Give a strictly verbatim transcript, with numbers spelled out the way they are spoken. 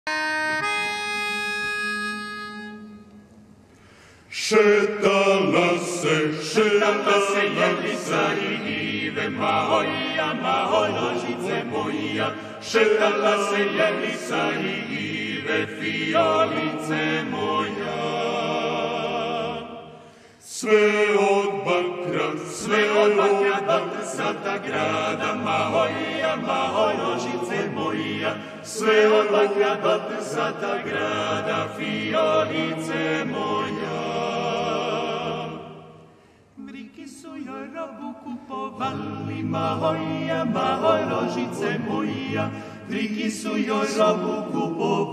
Šetala se, šetala se jelica i njive moja, mahoj nožice moja. Šetala se jelica i njive fijolice moja. Sve od bakra, sve od bakra do trsata grada, mahoja, mahoj nožice moja. Sve od bakra do trsata grada, fijolice moja. Vriki su joj robu kupovali, mahoja, mahoj nožice moja. Vriki su joj robu kupovali.